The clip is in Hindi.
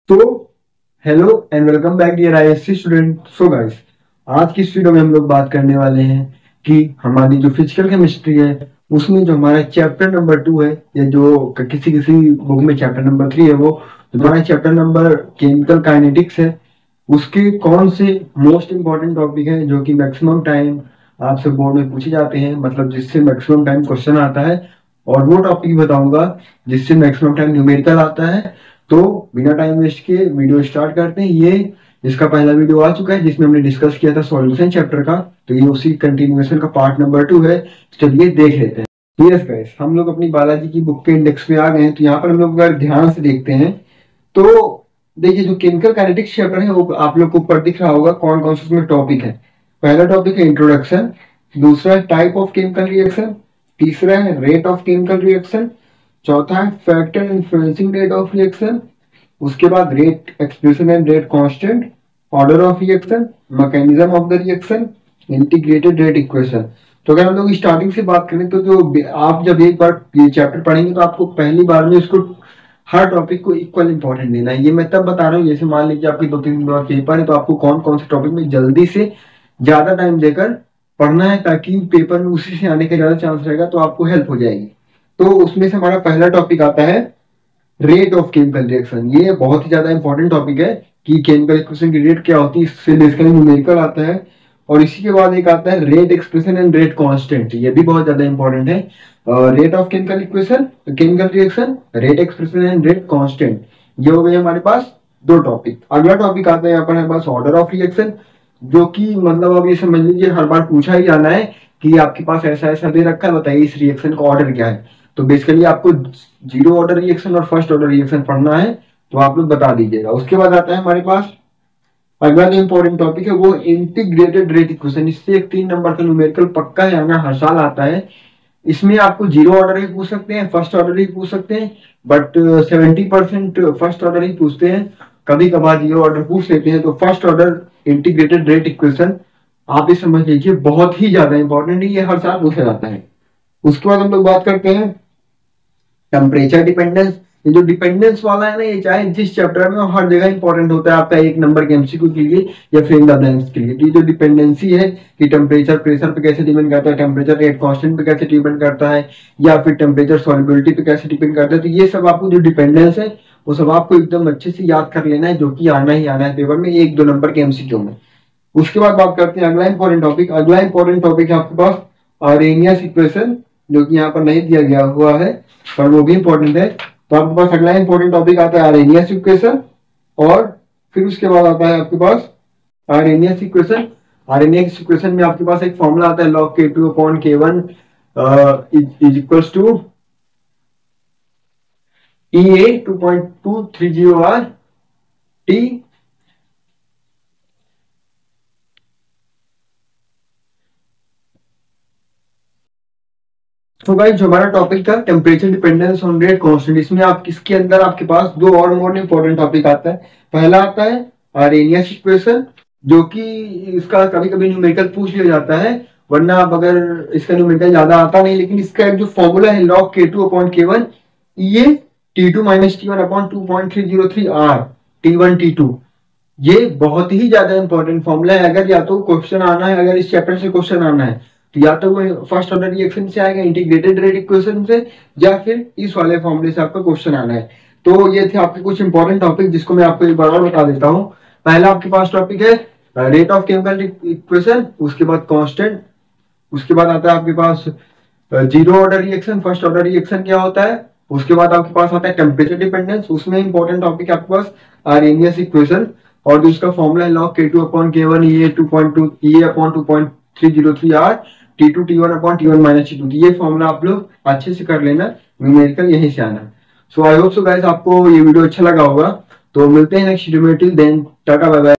तो hello and welcome back dear ISC student. So guys, आज की इस वीडियो में हम लोग बात करने वाले हैं कि हमारी जो फिजिकल केमिस्ट्री है उसमें जो हमारा चैप्टर नंबर 2 है, या जो किसी किसी बुक में चैप्टर नंबर 3 है, वो जो हमारा चैप्टर नंबर केमिकल काइनेटिक्स है, उसके कौन से मोस्ट इंपॉर्टेंट टॉपिक है जो कि मैक्सिमम टाइम आपसे बोर्ड में पूछे जाते हैं, मतलब जिससे मैक्सिमम टाइम क्वेश्चन आता है। और वो टॉपिक बताऊंगा जिससे मैक्सिमम टाइम न्यूमेरिकल आता है। तो बिना टाइम वेस्ट किए वीडियो स्टार्ट करते हैं। ये इसका पहला वीडियो आ चुका है जिसमें हमने डिस्कस किया था सॉल्यूशन चैप्टर का, तो ये उसी कंटिन्यूएशन का पार्ट नंबर 2 है। चलिए देख लेते हैं। यस गाइस, हम लोग अपनी बालाजी की बुक के इंडेक्स पे आ गए हैं। तो यहाँ पर हम लोग अगर ध्यान से देखते हैं तो देखिए, जो केमिकल काइनेटिक्स चैप्टर है वो आप लोग को ऊपर दिख रहा होगा कौन कौन से उसमें टॉपिक है। पहला टॉपिक है इंट्रोडक्शन, दूसरा है टाइप ऑफ केमिकल रिएक्शन, तीसरा है रेट ऑफ केमिकल रिएक्शन, चौथा है factor influencing rate of reaction, उसके बाद rate expression and rate constant, order of reaction, mechanism of the reaction, integrated rate equation. तो अगर हम लोग स्टार्टिंग से बात करें तो जो आप जब एक बार ये चैप्टर पढ़ेंगे तो आपको पहली बार में इसको हर टॉपिक को इक्वल इंपॉर्टेंट देना है। ये मैं तब बता रहा हूँ जैसे मान लीजिए आपके 2-3 दिन बाद पेपर है, तो आपको कौन कौन से टॉपिक में जल्दी से ज्यादा टाइम देकर पढ़ना है ताकि पेपर में उसी से आने का ज्यादा चांस रहेगा, तो आपको हेल्प हो जाएगी। तो उसमें से हमारा पहला टॉपिक आता है रेट ऑफ केमिकल रिएक्शन। ये बहुत ही ज्यादा इंपॉर्टेंट टॉपिक है कि केमिकल इक्वेशन की रेट क्या होती है, इससे बेसिकली न्यूमेरिकल आता है। और इसी के बाद एक आता है rate expression and rate constant, ये भी बहुत ज्यादा इंपॉर्टेंट है। Rate of chemical equation, chemical reaction, rate expression and rate constant, ये हो गए हमारे पास दो टॉपिक। अगला टॉपिक आता है यहाँ पर हमारे पास ऑर्डर ऑफ रिएक्शन, जो कि मतलब अब ये समझ लीजिए हर बार पूछा ही जाना है कि आपके पास ऐसा ऐसा दे रखा है, बताइए इस रिएक्शन का ऑर्डर क्या है। तो बेसिकली आपको जीरो ऑर्डर रिएक्शन और फर्स्ट ऑर्डर रिएक्शन पढ़ना है, तो आप लोग बता दीजिएगा। उसके बाद आता है हमारे पास अगला जो इंपॉर्टेंट टॉपिक है वो इंटीग्रेटेड रेट इक्वेशन। इससे एक 3 नंबर का न्यूमेरिकल पक्का है आना, हर साल आता है। इसमें आपको जीरो ऑर्डर ही पूछ सकते हैं, फर्स्ट ऑर्डर ही पूछ सकते हैं, बट 70% फर्स्ट ऑर्डर ही पूछते हैं। कभी कभार जीरो ऑर्डर पूछ लेते हैं। तो first order integrated rate equation आप ये समझ लीजिए बहुत ही ज्यादा इंपॉर्टेंट है, ये हर साल पूछा जाता है। उसके बाद हम लोग बात करते हैं टेम्परेचर डिपेंडेंस। ये जो डिपेंडेंस वाला है ना, ये चाहे जिस चैप्टर में हर जगह इंपॉर्टेंट होता है आपका 1 नंबर के एमसीक्यू के लिए या फिर इन द ब्लैंक्स के लिए। तो ये जो डिपेंडेंसी है कि टेम्परेचर प्रेशर पे कैसे डिपेंड करता है, टेम्परेचर रेट कांस्टेंट पे कैसे डिपेंड करता है, या फिर टेम्परेचर सॉल्युबिलिटी पे कैसे डिपेंड करता है, तो ये सब आपको जो डिपेंडेंस है वो सब आपको एकदम अच्छे से याद कर लेना है, जो कि आना ही आना है पेपर में 1-2 नंबर के एमसीक्यू में। उसके बाद बात करते हैं अगला इंपॉर्टेंट टॉपिक। अगला इंपॉर्टेंट टॉपिक है आपके पास आरेनियस इक्वेशन, जो कि यहाँ पर नहीं दिया गया हुआ है पर वो भी इंपॉर्टेंट है। तो आपके पास अगला इंपॉर्टेंट टॉपिक आता है आरेनियस इक्वेशन, और फिर उसके बाद आता है आपके पास आरेनियस इक्वेशन। आरेनियस इक्वेशन में आपके पास एक फॉर्मूला आता है log K2 upon K1 is equals to EA 2.230 R T। तो गाइस, जो हमारा टॉपिक था temperature dependence on rate constant, इसमें आप इसके अंदर आपके पास दो और मोर इंपॉर्टेंट टॉपिक आता है। पहला आता है आरेनियस इक्वेशन, जो कि इसका कभी कभी न्यूमेरिकल पूछ लिया जाता है, वरना आप अगर इसका न्यूमेरिकल ज्यादा आता नहीं, लेकिन इसका एक जो फॉर्मूला है log K2 upon K1 ये T2 minus T1 upon 2.303 R T1 T2, ये बहुत ही ज्यादा इंपॉर्टेंट फॉर्मूला है। अगर या तो क्वेश्चन आना है, अगर इस चैप्टर से क्वेश्चन आना है तो या तो वो फर्स्ट ऑर्डर रिएक्शन से आएगा, इंटीग्रेटेड रेट इक्वेशन से, या फिर इस वाले फॉर्मूले से आपका क्वेश्चन आना है। तो ये थे आपके कुछ इंपॉर्टेंट टॉपिक जिसको मैं आपको एक बार और बता देता हूँ। पहला आपके पास टॉपिक है रेट ऑफ केमिकल इक्वेशन, उसके बाद कांस्टेंट, उसके बाद आता है आपके पास zero order reaction, first order reaction क्या होता है, उसके बाद आपके पास आता है टेम्परेचर डिपेंडेंस, उसमें इंपॉर्टेंट टॉपिक आपके पास आरेनियस इक्वेशन, और दूसरा फॉर्मूला है log K2 upon K1 EA 2.2 EA upon 2.303 R T2 T1 upon T1 minus T2। ये फॉर्मूला आप लोग अच्छे से कर लेना, न्यूमेरिकल यहीं से आना। सो आई होप सो गाइस आपको ये वीडियो अच्छा लगा होगा। तो मिलते हैं नेक्स्ट वीडियो में, till then tata bye bye.